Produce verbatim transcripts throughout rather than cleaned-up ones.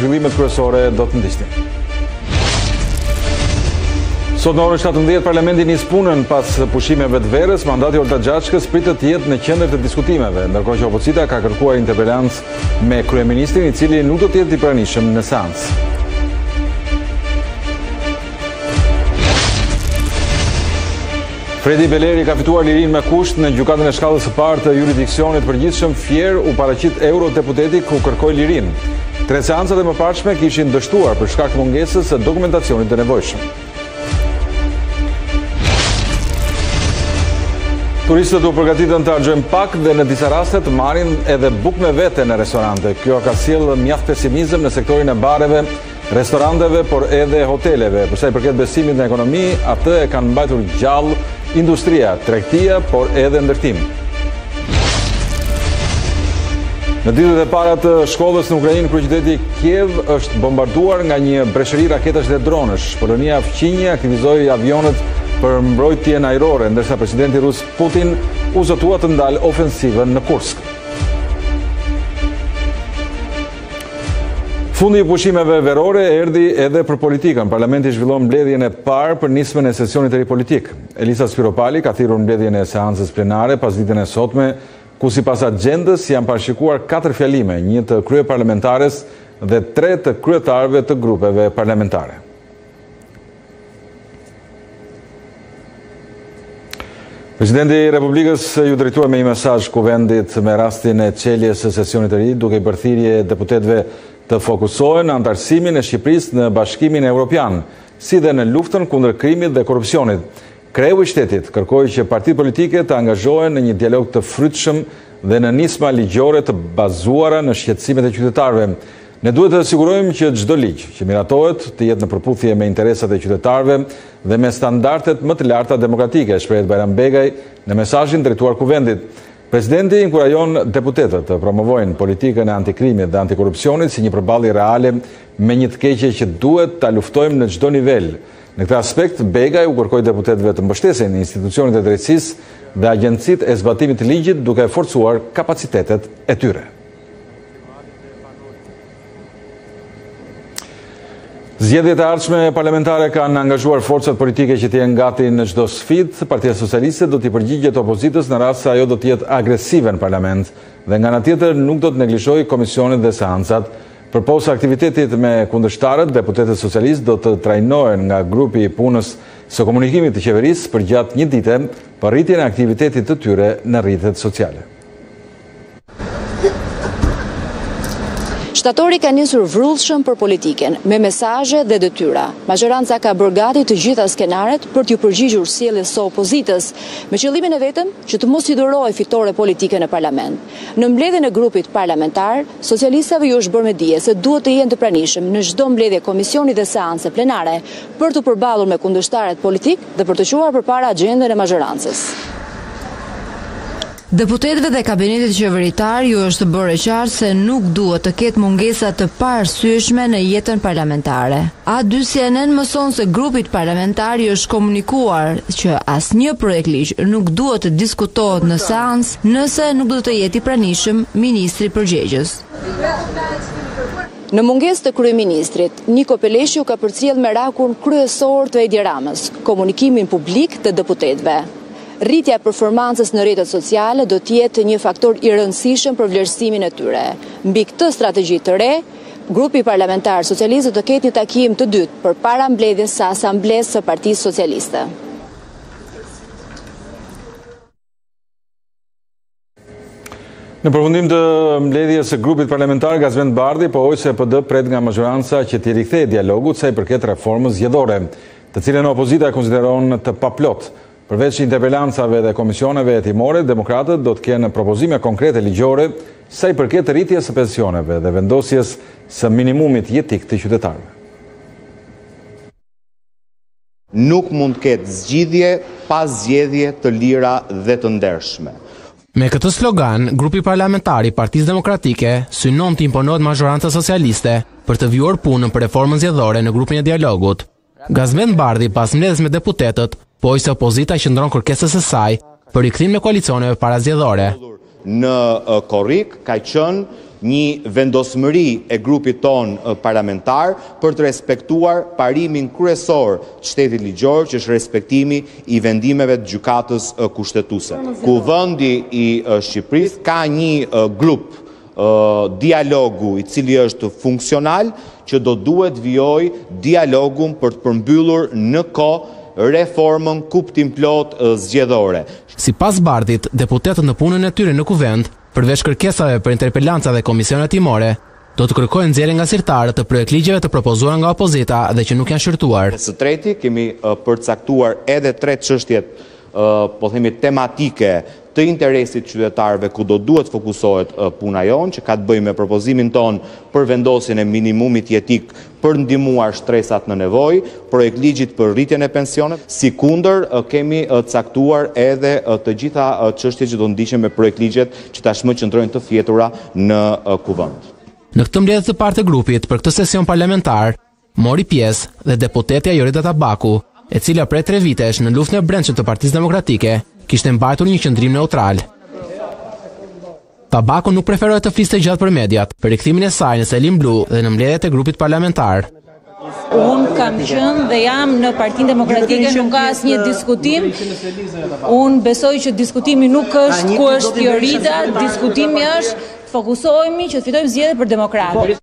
zhvillimet kryesore do të ndiqnin. Sot në orën shtatëmbëdhjetë Parlamenti nis punën pas pushimeve të verës. Mandati Olta Gjaçkës pritet të jetë në qendër të diskutimeve, ndërkohë që opozita ka kërkuar interpelancë me kryeministrin, i cili nuk do të jetë i pranishëm në seancë. Fredi Beleri ka fituar lirinë me kusht në gjykatën e shkallës së parë të jurisdiksionit përgjithshëm. Fier u paraqit eurodeputeti ku kërkoi lirinë. Tre seancat e mëparshme kishin dështuar për shkak të mungesës së dokumentacionit të nevojshëm. Turistët u përgatitën të harxojnë pak dhe në disa raste të marrin edhe bukë me vete në restorante. Kjo ka sjellë mjaft pesimizëm në sektorin e bareve, restoranteve, por edhe hoteleve. Për sa i përket besimit në ekonomi, atë e kanë mbajtur gjallë industria, tregtia, por edhe ndërtim. Në ditët e para të shkollës në Ukrainë, kryeqyteti Kiev është bombarduar nga një breshëri raketash dhe dronësh. Polonia fqinje aktivizoi avionet për mbrojtjen ajrore, ndërsa presidenti rus Putin u zotua të ndalë ofensivën në Kursk. Fundi i pushimeve verore erdhi edhe për politikën. Parlamenti zhvillon mbledhjen e parë për nismën e sesionit të ri politik. Elisa Spiropali ka thirrur mbledhjen e seancës plenare pas ditën e sotme, ku sipas agjendës janë parashikuar katër fjalime, një të kryeparlamentares dhe tre të kryetarëve të grupeve parlamentare. Presidenti i Republikës ju drejtuar me një mesazh kuvendit me rastin e çeljes së sesionit të ri, duke i bërë thirrje deputetëve të fokusohen në antarësimin e Shqipërisë në Bashkimin Evropian, si dhe në luftën kundër krimit dhe korrupsionit. Kreu i shtetit kërkoi që partitë politike të angazhohen në një dialog të frytshëm dhe në nisma ligjore të bazuara në shqetësimet e qytetarëve. Ne duhet të sigurojmë që çdo ligj që miratohet të jetë në përputhje me interesat e qytetarëve dhe me standardet më të larta demokratike, shpreh Bajram Begaj në mesazhin drejtuar kuvendit. Presidenti inkurajon deputetët të promovojnë politikën e antikrimit dhe antikorrupsionit si një përballje reale me një të keqe që duhet ta luftojmë në çdo nivel. Në këtë aspekt, Begaj u kërkoi deputetëve të mbështesin institucionet e drejtësisë dhe agjencitë e zbatimit të ligjit duke forcuar kapacitetet e tyre. Zgjedhjet e ardhshme parlamentare kanë angazhuar forcat politike që të jenë gati në çdo sfidë. Partia Socialiste do t'i përgjigjet opozitës në rast se ajo do të jetë agresive në parlament dhe nga ana tjetër nuk do të neglizhojë komisionet dhe seancat. Përpos aktivitetit me kundërshtarët, deputetët socialistë do të trajnohen nga grupi i punës së komunikimit të qeverisë për gjatë një dite për rritjen e aktivitetit të tyre në rrjetet sociale. Shtatori ka nisur vrullshëm për politiken, me mesazhe dhe detyra. Majoranca ka bërë gati të gjitha skenaret për t'ju përgjigjur sjelljes së opozitës, me qëllimin e vetëm që të mos i dhurohej fitore politike në parlament. Në mbledhjen e grupit parlamentar, socialistëve ju është bërë me dije se duhet të jenë të pranishëm në çdo mbledhje komisioni dhe seance plenare për të përballur me kundërshtarët politik dhe për të quar përpara agjendën e majorancës. Deputetëve dhe kabinetit qeveritar ju është bërë qartë se nuk duhet të ketë mungesa të paarsyeshme në jetën parlamentare. A dy C N N mëson se grupit parlamentar ju është komunikuar që asnjë projekt ligj nuk duhet të diskutohet në seancë nëse nuk do të jetë i pranishëm ministri përgjegjës. Në mungesë të kryeministrit, Niko Peleshiu ka përcjell merakun kryesor të Edi Ramës, komunikimin publik të deputetëve. Rritja e performancës në rrjetet sociale do të jetë një faktor i rëndësishëm për vlerësimin e tyre. Mbi këtë strategji të re, grupi parlamentar socialist do të ketë një takim të dytë përpara mbledhjes së asamblesë së Partisë Socialiste. Në përfundim të mbledhjes së grupit parlamentar, Gazvend Bardhi pohoi se P D pret nga majoranca që t'i rikthejë dialogut sa i përket reformës zgjedhore, të cilën opozita e konsideron të paplot. Përveç interpelancave dhe komisioneve hetimore, demokratët do të kenë propozime konkrete ligjore sa i përket rritjes së pensioneve dhe vendosjes së minimumit jetik të qytetarëve. Nuk mund të ketë zgjidhje pa zgjedhje të lira dhe të ndershme. Me këtë slogan, grupi parlamentar i Partisë Demokratike synon të imponohet majoranca socialiste për të vjuar punën për reformën zgjedhore në grupin e dialogut. Gazvend Bardhi pas mbledhjes me deputetët pohoi se opozita qëndron kërkesës së saj për rikthim në koalicioneve parazgjedhore. Në korrik ka qenë një vendosmëri e grupit ton parlamentar për të respektuar parimin kryesor të shtetit ligjor, që është respektimi i vendimeve të gjykatës kushtetuese. Kuvendi i Shqipërisë ka një grup dialogu i cili është funksional, që do duhet vijoj dialogun për të përmbyllur në kohë reformën kuptim plot zgjedhore. Sipas Bardhit, deputetët në punën e tyre në kuvend, përveç kërkesave për interpelanca dhe komisione timore, do të kërkojnë nxjerrje nga zyrtarët të projekt ligjeve të propozuar nga opozita dhe që nuk janë shërtuar. Së treti, kemi përcaktuar edhe tre çështjet, po themi tematike të interesit qytetarëve ku do duhet fokusohet puna jonë, që ka të bëjë me propozimin ton për vendosjen e minimumit jetik për ndihmuar shtresat në nevojë, projekt ligjit për rritjen e pensioneve. Sikundër, kemi caktuar edhe të gjitha çështjet që do ndiqen me projekt ligjet që tashmë qëndrojnë të fjetura në kuvend. Në këtë mbledhje të parë të grupit për këtë sesion parlamentar, mori pjesë dhe deputetja Jorida Tabaku, e cila prej tre vitesh në luftën e brendshme të Partisë Demokratike kishte mbajtur një qëndrim neutral. Tabaku nuk preferoi të fliste gjatë për mediat për rikthimin e saj në Selim Blu dhe në mbledhjet e grupit parlamentar. Unë kam qenë dhe jam në Partinë Demokratike, nuk ka asnjë diskutim. Unë besoj që diskutimi nuk është ku është Jorida, diskutimi është të fokusohemi që të fitojmë zgjedhje për demokratë.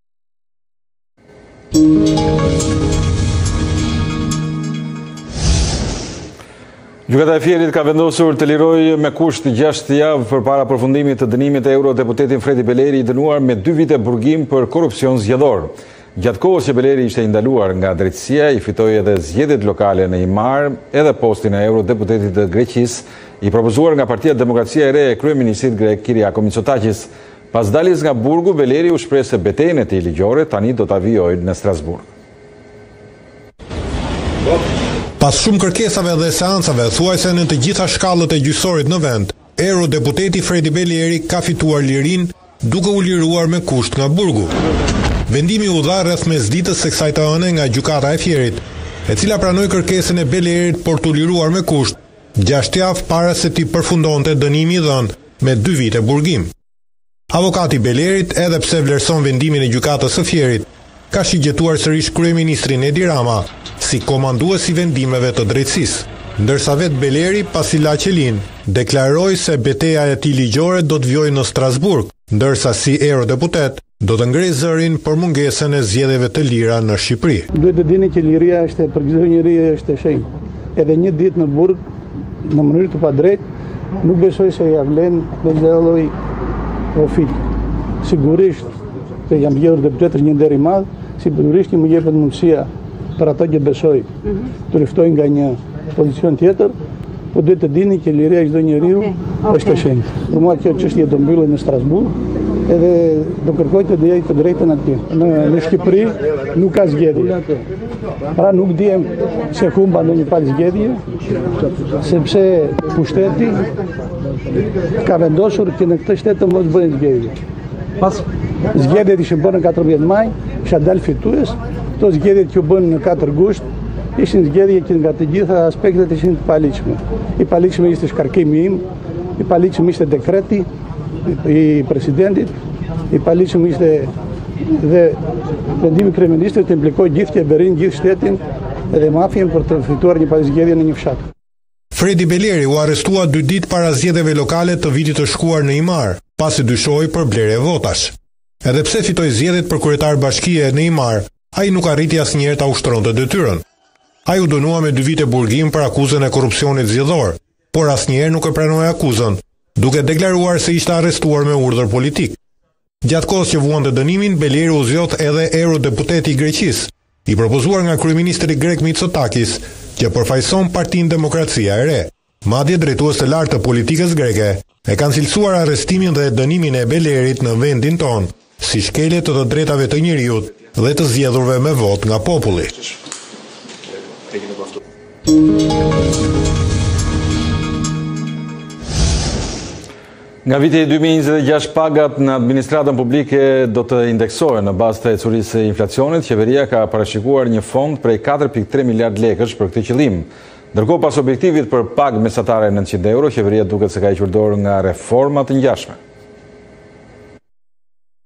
Gjykata e Fierit ka vendosur të lirojë me kusht gjashtë javë përpara përfundimit të dënimit të eurodeputetin Fredi Beleri, i dënuar me dy vite burgim për korrupsion zgjedhor. Gjatë kohës që Beleri ishte ndaluar nga drejtësia, i fitoi edhe zgjedhjet lokale në Imar, edhe postin e eurodeputetit të Greqisë, i propozuar nga Partia Demokracia e Re e kryeministrit grek Kyriakos Mitsotakis. Pas daljes nga burgu, Beleri u shpreh se betejën e tij ligjore tani do ta vijojë në Strasburg. Pas shumë kërkesave dhe seancave, thuajse në të gjitha shkallët e gjyqësorit në vend, eurodeputeti Fredi Beleri ka fituar lirin duke u liruar me kusht nga burgu. Vendimi u dha rreth mesditës së kësaj të ëne nga gjykata e Fierit, e cila pranoi kërkesën e Belerit për të liruar me kusht gjashtë javë para se t'i përfundonte dënimi i dhënë me dy vite burgim. Avokati Belerit, edhe pse vlerëson vendimin e gjykatës së Fierit, ka shigjetuar sërish kryeministrin Edi Rama si komandues i vendimeve të drejtësisë, ndërsa vetë Beleri, pasi la qelin, deklaroi se betejë e tij ligjore do të vijojë në Strasburg, ndërsa si eurodeputet do të ngrej zërin për mungesën e zgjedhjeve të lira në Shqipëri. Duhet të dini që liria është për çdo njeri është e shenjtë. Edhe një ditë në burg, në mënyrë të padrejtë, nuk besoj se ja vlen në çdo lloj profit. Sigurisht se jam bjerë deputet një nder i madh, sigurisht që më jepet mundësia për ato që besoj të luftoj nga një pozicion tjetër, po duhet të dini që liria e çdo njeriu është e shenjtë. Për mua kjo çështje do mbyllet në Strasburg, edhe do kërkoj të dijej të drejtën atje. Në, në Shqipëri nuk ka zgjedhje. Pra nuk dihem se humba në një palë zgjedhje, sepse pushteti ka vendosur që në këtë shtet të mos bëhen zgjedhje. Pas zgjedhjet ishin bërë në katërmbëdhjetë maj, kisha dalë fitues. Këto zgjedhjet që bën në katër gusht ishin zgjedhje që nga të gjitha aspektet ishin të paligjshme. I paligjshme ishte shkarkimi im, i paligjshëm ishte dekreti i presidentit, i paligjshëm ishte dhe vendimi i kryeministrit të implikoi gjithë qeverinë, gjithë shtetin dhe mafien për të fituar një palëzgjedhje në një fshat. Fredi Beleri u arrestua dy ditë para zgjedhjeve lokale të vitit të shkuar në Imar, pasi dyshohej për blerje votash. Edhe pse fitoi zgjedhjet për kryetar bashkie në Imar, ai nuk arriti asnjëherë ta ushtronte detyrën. Ai u dënua me dy vite burgim për akuzën e korrupsionit zgjedhor, por asnjëherë nuk e pranoi akuzën, duke deklaruar se ishte arrestuar me urdhër politik. Gjatë kohës që vuante dënimin, Beleri u zgjodh edhe eurodeputeti i Greqisë, i propozuar nga kryeministri grek Mitsotakis, që përfaqëson Partinë Demokracia e Re. Madje drejtues të lartë të politikës greke e kanë cilësuar arrestimin dhe dënimin e Belerit në vendin ton si shkelje të të drejtave të njeriut dhe të zgjedhurve me vot nga populli. Nga viti dy mijë e njëzet e gjashtë pagat në administratën publike do të indeksohen në bazë të ecurisë së inflacionit. Qeveria ka parashikuar një fond prej katër pikë tre miliard lekësh për këtë qëllim. Ndërkohë, pas objektivit për pagë mesatare nëntëqind euro, qeveria duket se ka hequr dorë nga reforma të ngjashme.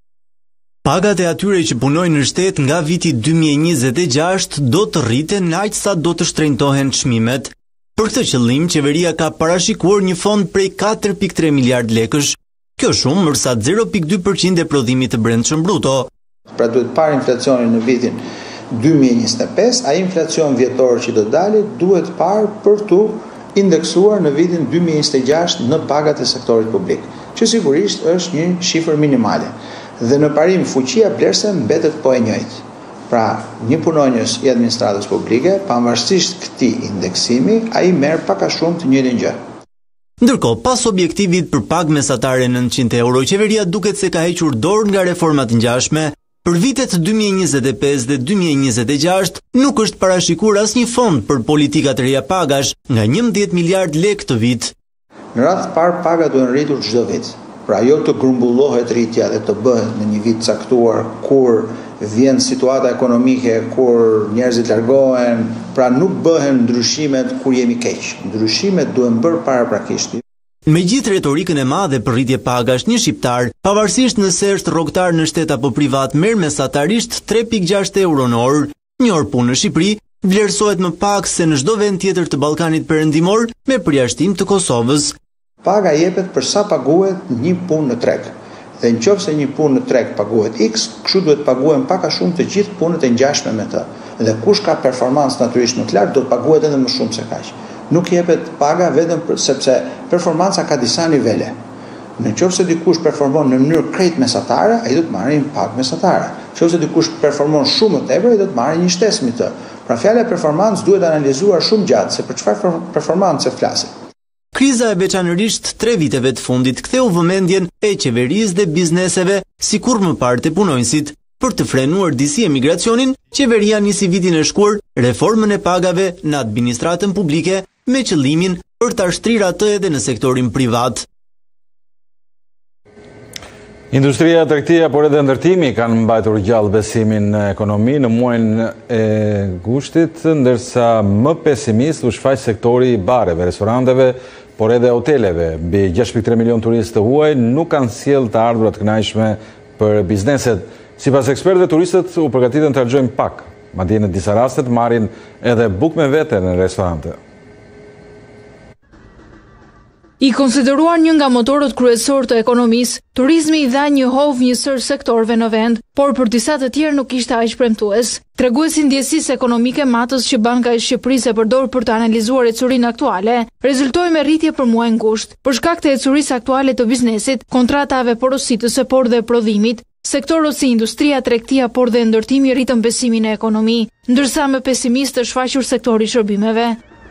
Pagat e atyre që punojnë në shtet nga viti dy mijë e njëzet e gjashtë do të rriten aq sa do të shtrenjtohen çmimet. Për këtë qëllim, qeveria ka parashikuar një fond prej katër pikë tre miliard lekësh. Kjo shumë mërsa zero pikë dy përqind e prodhimit të brendshëm bruto. Pra duhet parë inflacionin në vitin dy mijë e njëzet e pesë, ai inflacion vjetor që do dalë duhet parë për tu indeksuar në vitin dy mijë e njëzet e gjashtë në pagat e sektorit publik, që sigurisht është një shifër minimale. Dhe në parim fuqia blerëse mbetet po e njëjtë. Pra, një punonjës i administratës publike, pavarësisht këtij indeksimi, ai merr pak a shumë të njëjtin gjë. Ndërkohë, pas objektivit për pagë mesatare nëntëqind euro, qeveria duket se ka hequr dorë nga reformat ngjashme. Për vitet dy mijë e njëzet e pesë dhe dy mijë e njëzet e gjashtë nuk është parashikuar asnjë fond për politika të reja pagash nga njëmbëdhjetë miliard lekë të vit. Në radhë të parë paga duhen rritur çdo vit. Pra jo të grumbullohet rritja dhe të bëhet në një vit caktuar kur vjen situata ekonomike, kur njerëzit largohen, pra nuk bëhen ndryshimet kur jemi keq. Ndryshimet duhen bërë paraprakisht. Megjithëse retorikën e madhe për rritje pagash, një shqiptar, pavarësisht nëse është rrogtar në shtet apo privat, merr mesatarisht tre pikë gjashtë euro në orë. Një orë punë në Shqipëri vlerësohet më pak se në çdo vend tjetër të Ballkanit Perëndimor, me përjashtim të Kosovës. Paga jepet për sa paguhet një punë në treg. Dhe nëse një punë në treg paguhet X, kështu duhet paguhen pak a shumë të gjithë punët e ngjashme me të. Dhe kush ka performancë natyrisht më të lartë do të paguhet edhe më shumë se kaq. Nuk jepet paga vetëm për, sepse performanca ka disa nivele. Nëse dikush performon në mënyrë krejt mesatare, ai do të marrë një pagë mesatare. Nëse dikush performon shumë më tepër, ai do të marrë një shtesë mbi të. Pra fjala performancë duhet analizuar shumë gjatë se për çfarë performancë flasim. Kriza e veçanërisht tre viteve të fundit ktheu vëmendjen e qeverisë dhe bizneseve, sikur më parë të punonjësit. Për të frenuar disi emigracionin, qeveria nisi vitin e shkuar reformën e pagave në administratën publike me qëllimin për ta shtrirë atë edhe në sektorin privat. Industria, tregtia, por edhe ndërtimi kanë mbajtur gjallë besimin në ekonomi në muajin e gushtit, ndërsa më pesimist u shfaq sektori i bareve, restoranteve, por edhe hoteleve. Mbi gjashtë pikë tre milion turistë të huaj nuk kanë sjellë të ardhurat të kënaqshme për bizneset. Sipas ekspertëve, turistët u përgatiten të harxojnë pak, madje në disa raste të marrin edhe bukë me vete në restorante. I konsideruar një nga motorët kryesor të ekonomisë, turizmi i dha një hov njësër sektorëve në vend, por për disa të tjerë nuk ishte aq premtues. Treguesi ndjesisë ekonomike matës që Banka e Shqipërisë e përdor për të analizuar ecurinë aktuale, rezultoi me rritje për muajin gusht. Për shkak të ecurisë aktuale të biznesit, kontratave porositëse, por dhe prodhimit, sektorët si industria, tregtia, por dhe ndërtimi rritën besimin e ekonomi, ndërsa më pesimist është shfaqur sektori i shërbimeve.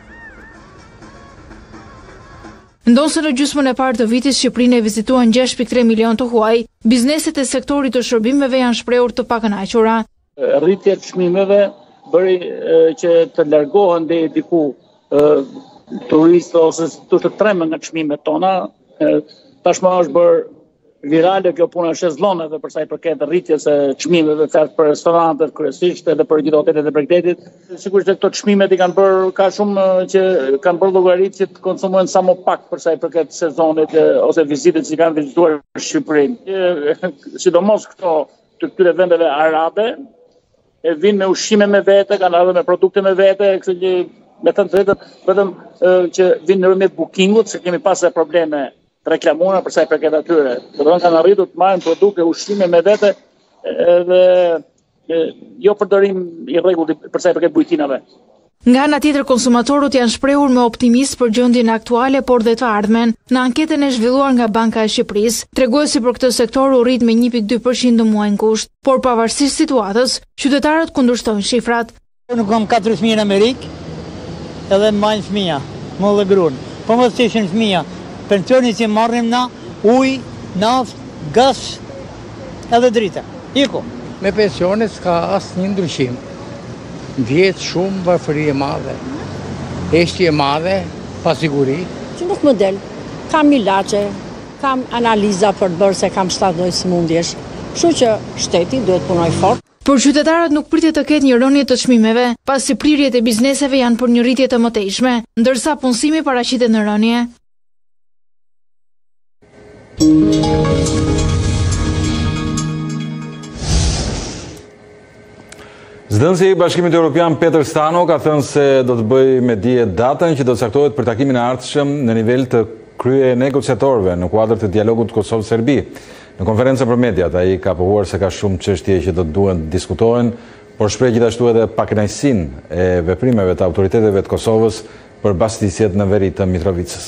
Ndonse në gjysmën e parë të vitit Shqipërinë e vizituan gjashtë pikë tre milion të huaj, bizneset e sektorit të shërbimeve janë shprehur të pakënaqura. Rritja e çmimeve bëri që të largohen deri diku turistë ose të të tremë nga çmimet tona. Tashmë është bërë virale kjo puna e shezlloneve për sa i përket rritjes së çmimeve për restorantet kryesisht edhe për gjithë hotelet e bregdetit. Sigurisht se këto çmimet i kanë bërë ka shumë që kanë bërë llogaritë që të konsumohen sa më pak për sa i përket sezonit ose vizitët që kanë vizituar Shqipërinë. Sidomos këto të këtyre vendeve arabe e vinë me ushqime me vete, kanë ardhur me produkte me vete, kështu që me të drejtën vetëm që vinë nëpërmjet bookingut, se kemi pasur probleme të reklamuara për sa i përket atyre. Do të thonë kanë arritur të marrin produkte ushqime me vete dhe jo përdorim i rregullt për sa i përket bujtinave. Nga ana tjetër, konsumatorët janë shprehur me optimist për gjendjen aktuale, por dhe të ardhmen. Në anketën e zhvilluar nga Banka e Shqipërisë, treguesi për këtë sektor u rrit me një pikë dy përqind në muajin gusht, por pavarësisht situatës, qytetarët kundërshtojnë shifrat. Unë kam katër fëmijë në Amerikë, edhe mbajnë fëmija, më dhe gruan. Po mos ishin fëmija, pensioni që marrim na, ujë, naftë, gaz, edhe drita. Iko. Me pensionet s'ka asnjë ndryshim. Vjetë shumë varfëri e madhe, eshti e madhe, pasiguri. Që nuk më del, kam ilaçe, kam analiza për të bërë se kam shtatëdhjetë sëmundjesh, kështu që shteti duhet punoj fort. Por qytetarët nuk pritet të ketë një rënje të çmimeve, pasi prirjet e bizneseve janë për një rritje të mëtejshme, ndërsa punësimi paraqitet në rënje. Zëdhënësi i Bashkimit Evropian Peter Stano ka thënë se do të bëjë me dije datën që do të caktohet për takimin e ardhshëm në nivel të krye negociatorëve në kuadër të dialogut Kosovë-Serbi. Në konferencën për mediat, ai ka pohuar se ka shumë çështje që do të duhen të diskutohen, por shpreh gjithashtu edhe pakënaqësinë e veprimeve të autoriteteve të Kosovës për bashkëdisjet në veri të Mitrovicës.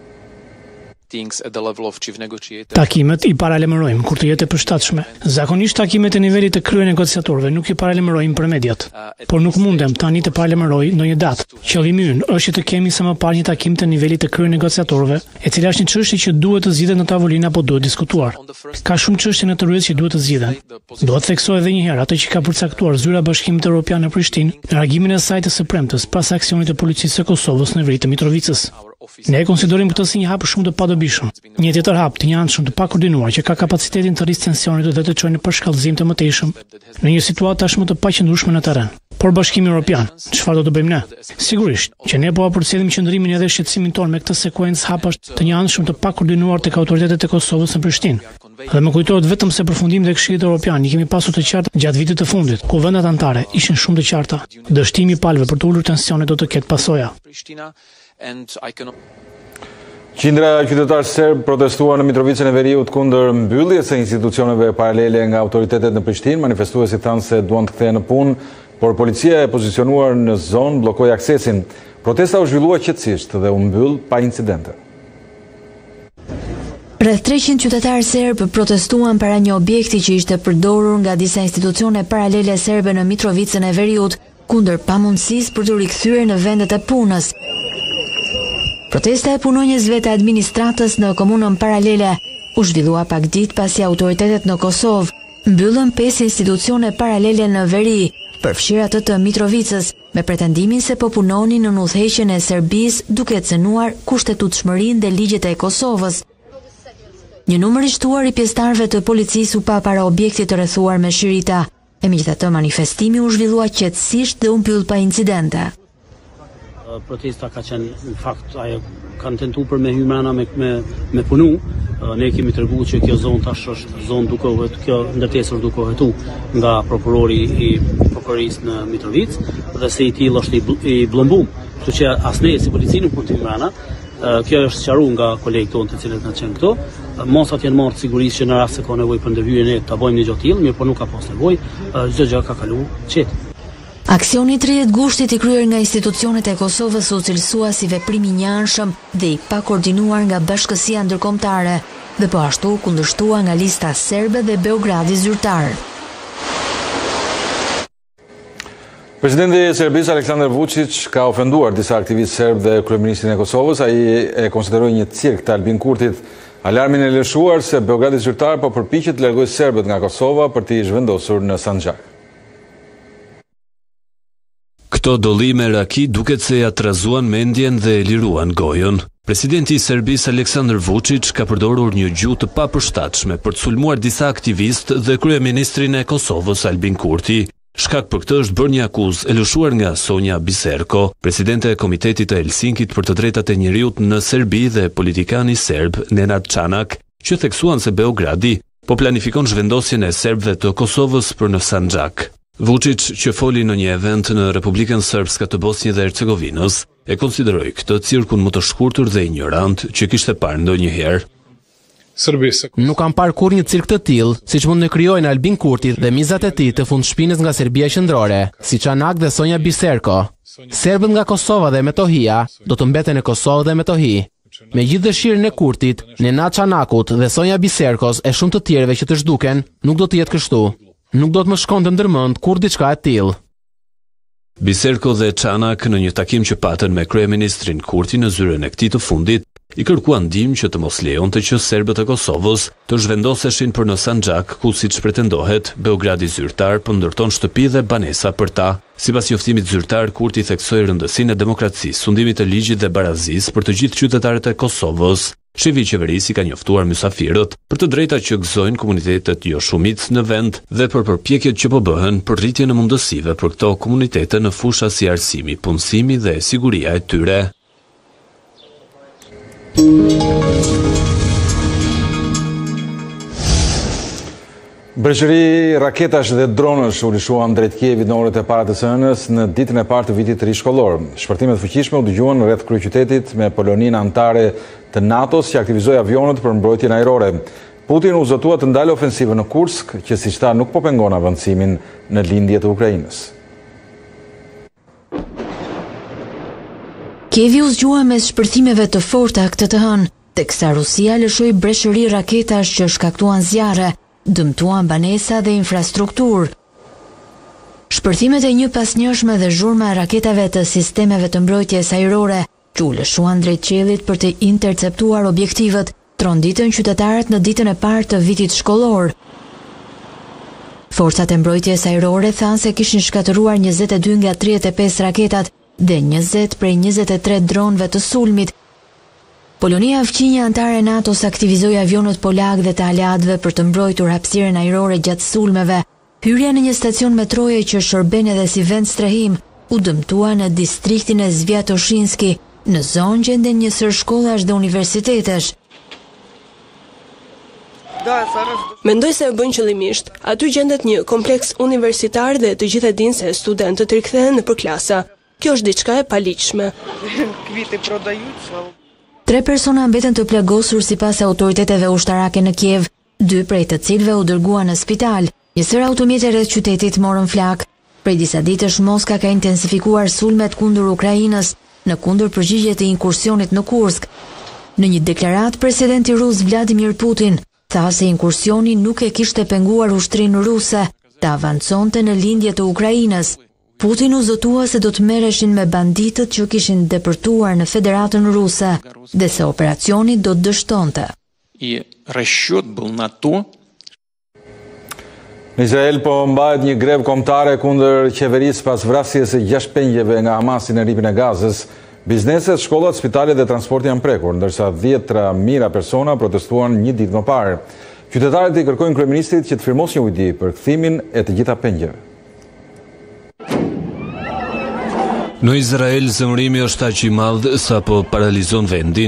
Takimet i paralemërojmë kur të jetë e përshtatshme. Zakonisht takimet e nivelit të krye negociatorëve nuk i paralemërojmë për mediat, por nuk mundem tani të paralemëroj ndonjë datë. Qëllimi ynë është të kemi sa më parë një takim të nivelit të krye negociatorëve, e cila është një çështje që duhet të zgjidhet në tavolinë apo duhet diskutuar. Ka shumë çështje në të rrjedh që duhet të zgjidhen. Duhet theksoj edhe një herë atë që ka përcaktuar Zyra e Bashkimit Evropian në Prishtinë në reagimin e saj të së premtes pas aksionit të policisë së Kosovës në veri të Mitrovicës. Ne e konsiderojmë këtë si një hap shumë të padobishëm, një tjetër hap të njëanshëm të pakoordinuar që ka kapacitetin të rrisë tensionit dhe të çojë në përshkallëzim të mëtejshëm në një situatë tashmë të paqëndrueshme në terren. Por Bashkimi Evropian, çfarë do të bëjmë ne? Sigurisht që ne po përcjellim qëndrimin edhe shqetësimin tonë me këtë sekuencë hapash të njëanshëm të pakoordinuar tek autoritetet e Kosovës në Prishtinë. Dhe më kujtohet vetëm se përfundimet e Këshillit Evropian i kemi pasur të qarta gjatë vitit të fundit, ku vendet anëtare ishin shumë të qarta. Dështimi i palëve për të ulur tensionet do të ketë pasoja. Qindra qytetarë serb protestuar në Mitrovicën e Veriut kundër mbylljes së institucioneve paralele nga autoritetet në Prishtinë. Manifestuesit thanë se duan të kthehen në punë, por policia e pozicionuar në zonë bllokoi aksesin. Protesta u zhvillua qetësisht dhe u mbyll pa incidente. Rreth treqind qytetarë serb protestuan para një objekti që ishte përdorur nga disa institucione paralele serbe në Mitrovicën e Veriut kundër pamundësisë për të rikthyer në vendet e punës. Protesta e punonjësve të administratës në komunën paralele u zhvillua pak ditë pasi autoritetet në Kosovë mbyllën pesë institucione paralele në veri, përfshirë atë të Mitrovicës, me pretendimin se po punonin në udhëheqjen e Serbisë duke cënuar kushtetutshmërinë dhe ligjet e Kosovës. Një numër i shtuar i pjesëtarëve të policisë u pa para objektit të rrethuar me shirita, e megjithatë manifestimi u zhvillua qetësisht dhe u mbyll pa incidente. Protesta ka qenë në fakt ajo kanë tentuar për me hymrana me me me punu. Ne kemi treguar që kjo zonë tash është zonë duke u kjo ndërtesur duke u hetu nga prokurori i prokurorisë në Mitrovic dhe se i tillë është i bllëmbum. Kështu që as ne si polici nuk mund të hymrana. Kjo është sqaruar nga kolegët tonë të cilët kanë qenë këtu. Mosat janë marrë sigurisht që në rast se ka nevojë për ndërhyrje ne ta bëjmë një gjë të tillë, mirë po nuk ka pas nevojë. Çdo gjë ka kaluar qetë. Aksioni i tridhjetë gushtit i kryer nga institucionet e Kosovës u cilësua si veprim i njëanshëm dhe i pakoordinuar nga Bashkësia Ndërkombëtare dhe po ashtu kundërshtua nga lista serbe dhe Beogradi zyrtar. Presidenti i Serbisë Aleksandar Vučić ka ofenduar disa aktivistë serb dhe kryeministrin e Kosovës. Ai e konsideroi një cirk të Albin Kurtit. Alarmin e lëshuar se Beogradi zyrtar po përpiqet të largojë serbët nga Kosova për t'i zhvendosur në Sanxhak. Këto dollime raki duket se ja trazuan mendjen dhe liruan gojën. Presidenti i Serbisë Aleksandar Vučić ka përdorur një gjuhë të papërshtatshme për të sulmuar disa aktivistë dhe kryeministrin e Kosovës Albin Kurti. Shkak për këtë është bërë një akuzë e lëshuar nga Sonja Biserko, presidente e Komitetit të Helsinkit për të drejtat e njeriut në Serbi dhe politikani serb Nenad Čanak, që theksuan se Beogradi po planifikon zhvendosjen e serbëve të Kosovës për në Sanxhak. Vučić, që foli në një event në Republikën Srpska të Bosnjë dhe Hercegovinës, e konsideroi këtë cirkun më të shkurtër dhe ignorant që kishte parë ndonjëherë. Nuk kam parë kur një cirk të tillë, siç mund të krijojnë Albin Kurti dhe mizat e tij të fundshpinës nga Serbia Qendrore, si Çanak dhe Sonja Biserko. Serbët nga Kosova dhe Metohia do të mbeten në Kosovë dhe Metohi. Me gjithë dëshirën e Kurtit, Nenad Çanakut dhe Sonja Biserkos e shumë të tjerëve që të zhduken, nuk do të jetë kështu. Nuk do të më shkonte ndërmend kur diçka e tillë. Biserko dhe Çanak në një takim që patën me kryeministrin Kurti në zyrën e këtij të fundit, i kërkuan ndihmë që të mos lejonte që serbët e Kosovës të zhvendoseshin për në Sanxhak, ku siç pretendohet, Beogradi zyrtar po ndërton shtëpi dhe banesa për ta. Sipas njoftimit zyrtar, Kurti theksoi rëndësinë e demokracisë, sundimit të ligjit dhe barazisë për të gjithë qytetarët e Kosovës. Shefi i qeverisë ka njoftuar mysafirët për të drejtat që gëzojnë komunitetet jo shumicë në vend dhe për përpjekjet që po bëhen për rritjen e mundësive për këto komunitete në fusha si arsimi, punësimi dhe siguria e tyre. Breshëri raketash dhe dronësh u lishuan drejt Kievit në orët e para të së hënës në ditën e parë të vitit të ri shkollor. Shpërtimet fuqishme u dëgjuan rreth kryeqytetit me Poloninë anëtare të NATO-s që aktivizoi avionët për mbrojtjen ajrore. Putin u zotua të ndalë ofensivën në Kursk, që siç tha nuk po pengon avancimin në lindje të Ukrainës. Kievi u zgjua mes shpërthimeve të forta këtë të hënë, teksa Rusia lëshoi breshëri raketash që shkaktuan zjarre, dëmtuan banesa dhe infrastrukturë. Shpërthimet e një pas njëshme dhe zhurma e raketave të sistemeve të mbrojtjes ajrore që u lëshuan drejt qiellit për të interceptuar objektivet, tronditën qytetarët në ditën e parë të vitit shkollor. Forcat e mbrojtjes ajrore thanë se kishin shkatëruar njëzet e dy nga tridhjetë e pesë raketat dhe njëzet prej njëzet e tre dronëve të sulmit. Polonia fqinja antare NATO-s aktivizoi avionët polak dhe të aleatëve për të mbrojtur hapësirën ajrore gjatë sulmeve. Hyrja në një stacion metroje që shërben edhe si vend strehim u dëmtua në distriktin e Zviatoshinski, në zonë gjenden njësër shkollash dhe universitetesh. Mendoj se e bën qëllimisht. Aty gjendet një kompleks universitar dhe të gjithë e dinë se studentët rikthehen nëpër klasa. Kjo është diçka e paligjshme. Tre persona mbeten të plagosur sipas autoriteteve ushtarake në Kiev, dy prej të cilëve u dërguan në spital. Një sër automjete rreth qytetit morën flak. Prej disa ditësh Moska ka intensifikuar sulmet kundër Ukrainës në kundër përgjigje të inkursionit në Kursk. Në një deklaratë, presidenti rus Vladimir Putin tha se inkursioni nuk e kishte penguar ushtrinë ruse të avanconte në lindje të Ukrainës. Putin u zotua se do të merreshin me banditët që kishin depërtuar në Federatën Ruse dhe se operacioni do të dështonte. Në Izrael po mbahet një grev kombëtare kundër qeverisë pas vrasjes së gjashtë pengjeve nga Hamasi në rripin e Gazës. Bizneset, shkollat, spitalet dhe transporti janë prekur, ndërsa dhjetra mijëra persona protestuan një ditë më parë. Qytetarët i kërkojnë kryeministrit që të firmosë një ujdi për kthimin e të gjitha pengjeve. Në Izrael zemërimi është aq i madh sa po paralizon vendin.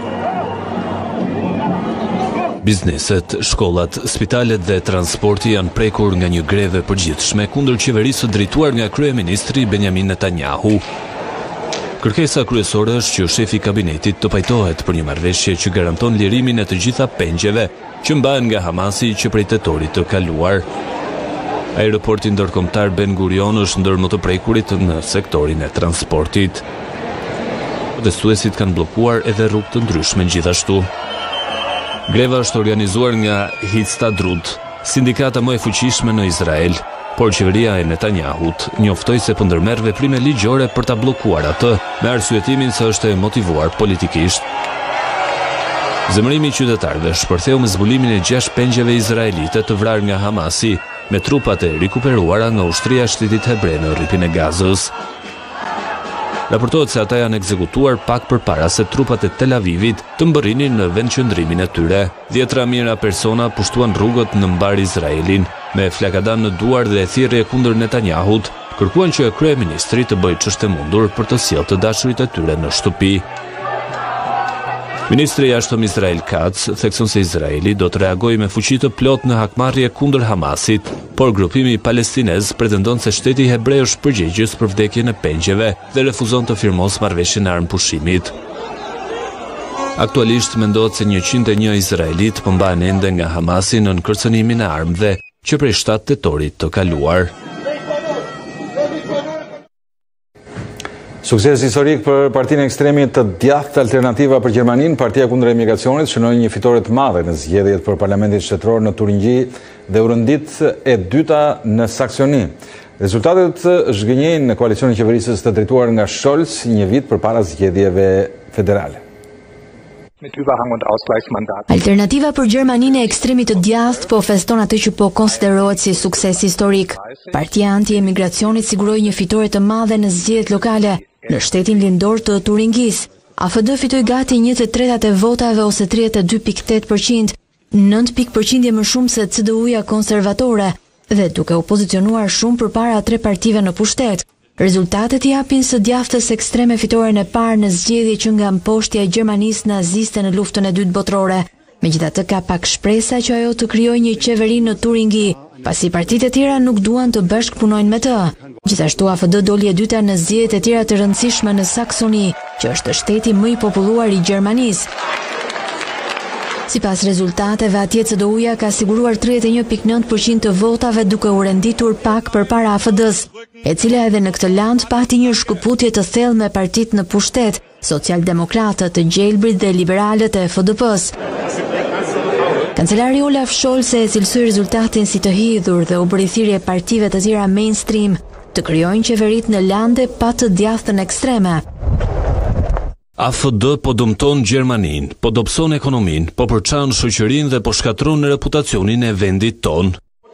Bizneset, shkollat, spitalet dhe transporti janë prekur nga një greve përgjithshme kundër qeverisë drejtuar nga kryeministri Benjamin Netanyahu. Kërkesa kryesore është që shefi i kabinetit të pajtohet për një marrëveshje që garanton lirimin e të gjitha pengjeve që mbahen nga Hamasi që prej tetorit të kaluar. Aeroporti ndërkombëtar Ben Gurion është ndër më të prekurit në sektorin e transportit. Protestuesit kanë bllokuar edhe rrugë të ndryshme gjithashtu. Greva është organizuar nga Histadrut, sindikata më e fuqishme në Izrael, por qeveria e Netanyahut njoftoi se po ndërmerr veprime ligjore për ta bllokuar atë, me arsyetimin se është e motivuar politikisht. Zemërimi i qytetarëve shpërtheu me zbulimin e gjashtë pengjeve izraelite të vrarë nga Hamasi, me trupat e rikuperuara nga ushtria e shtetit hebre në rripin e Gazës. Raportohet se ata janë ekzekutuar pak përpara se trupat e Tel Avivit të mbërrinin në vendqëndrimin e tyre. Dhjetra mijëra persona pushtuan rrugët në mbar Izraelin, me flakadan në duar dhe thirrje kundër Netanyahut, kërkuan që kryeministri të bëjë ç'është e mundur për të sjellë të dashurit e tyre në shtëpi. Ministri i jashtëm Israel Katz thekson se Izraeli do të reagojë me fuqi të plotë në hakmarrje kundër Hamasit, por grupimi palestinez pretendon se shteti hebreu është përgjegjës për vdekjen e pengjeve dhe refuzon të firmosë marrëveshjen e armëpushimit. Aktualisht mendohet se njëqind e një izraelit po mbahen ende nga Hamasi në kërcënimin e armëve që prej shtatë tetorit të kaluar. Sukses historik për partinë ekstremit të djathtë Alternativa për Gjermaninë, partia kundër emigracionit shënoi një fitore të madhe në zgjedhjet për parlamentin shtetëror në Turingji dhe u rëndit e dyta në Saksoni. Rezultatet zhgënjejnë në koalicionin qeverisës të drejtuar nga Scholz një vit përpara zgjedhjeve federale. Alternativa për Gjermaninë e ekstremit të djathtë po feston atë që po konsiderohet si sukses historik. Partia anti-emigracionit siguroi një fitore të madhe në zgjedhjet lokale në shtetin lindor të Turingis. A F D fitoi gati një të tretat e votave ose tridhjetë e dy pikë tetë përqind, nëntë pikë përqindje më shumë se C D U-ja konservatore dhe duke u pozicionuar shumë përpara tre partive në pushtet. Rezultatet i japin së djathtës ekstreme fitoren e parë në zgjedhje që nga mposhtja e Gjermanisë naziste në luftën e dytë botërore. Megjithatë ka pak shpresa që ajo të krijojë një qeveri në Turingi, pasi partitë e tjera nuk duan të bashkëpunojnë me të. Gjithashtu A F D doli e dyta në zgjedhjet e tjera të rëndësishme në Saksoni, që është shteti më i populluar i Gjermanisë. Sipas rezultateve, atje C D U-ja ka siguruar tridhjetë e një pikë nëntë përqind të votave duke u renditur pak përpara A F D-s, e cila edhe në këtë land pati një shkëputje të thellë me partitë në pushtet, Socialdemokratët, të Gjelbrit dhe Liberalët e F D P-s. Kancelari Olaf Scholz e cilësoi rezultatin si të hidhur dhe u bëri thirrje partive të tjera mainstream të krijojnë qeverit në lande pa të djathtën ekstreme. A F D po dëmton Gjermanin, po dobëson ekonomin, po përçan shoqërinë dhe po shkatron reputacionin e vendit ton.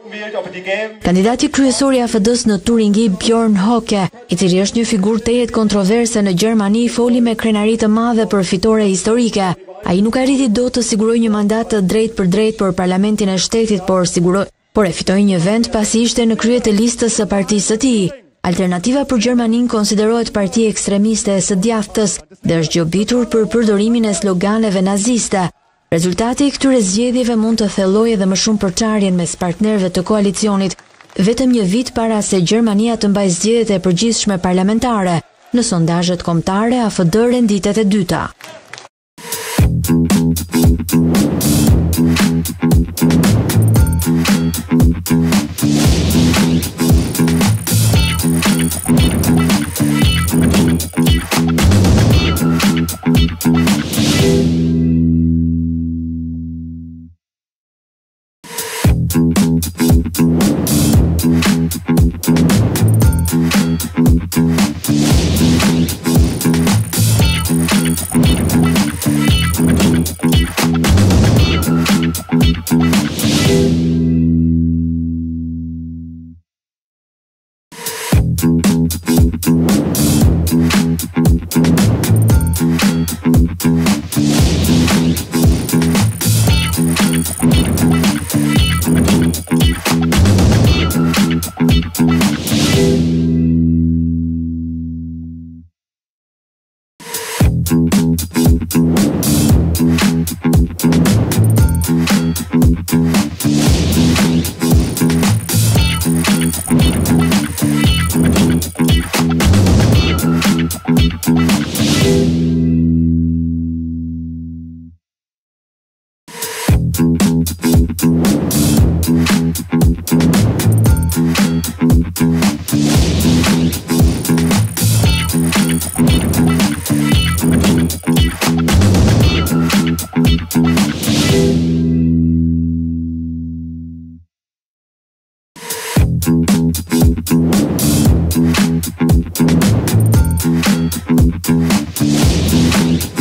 Kandidati kryesor i A F D-s në Turingi, Bjorn Höcke, i cili është një figurë tejet kontroverse në Gjermani, foli me krenari të madhe për fitore historike. Ai nuk arriti dot të sigurojë një mandat të drejtë për drejtë për parlamentin e shtetit, por siguroi, por e fitoi një vend pasi ishte në krye të listës së partisë së tij. Alternativa për Gjermanin konsiderohet parti ekstremiste e së djathtës dhe është gjobitur për përdorimin e sloganeve naziste. Rezultati i këtyre zgjedhjeve mund të thellojë edhe më shumë përçarjen mes partnerëve të koalicionit, vetëm një vit para se Gjermania të mbajë zgjedhjet e përgjithshme parlamentare. Në sondazhet kombëtare, A F D renditet e dyta. Thank you.